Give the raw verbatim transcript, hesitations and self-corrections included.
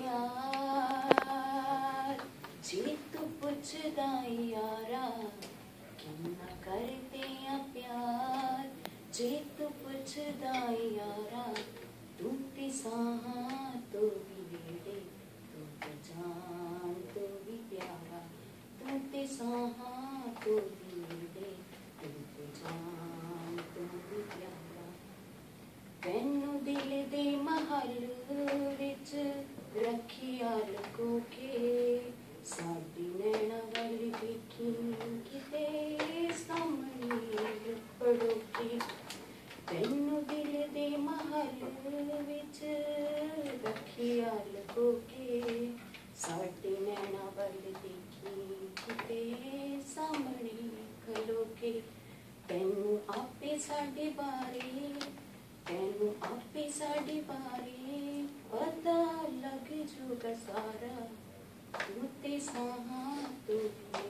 प्यार जे तू पुछदा यारा किन्ना करदे आ प्यार जे तू पुछदा यारा तू ते साहां तो भी नेड़े तू ते जान तो भी प्यारा तू ते साहां तो भी नेड़े तू ते जान तो भी प्यारा तैनू दिल दे महल विच रखिया लुको के साडी नैना वल देखी किते सामने लुपड़ो के तैनू दिल दे महल विच रखिया लुको के साडी नैना वल देखी किते सामने खलो के तैनू आपे साडे बारे तैनू आपे साडे बारे पता लग जूगा सारा तू ते साहां तो भी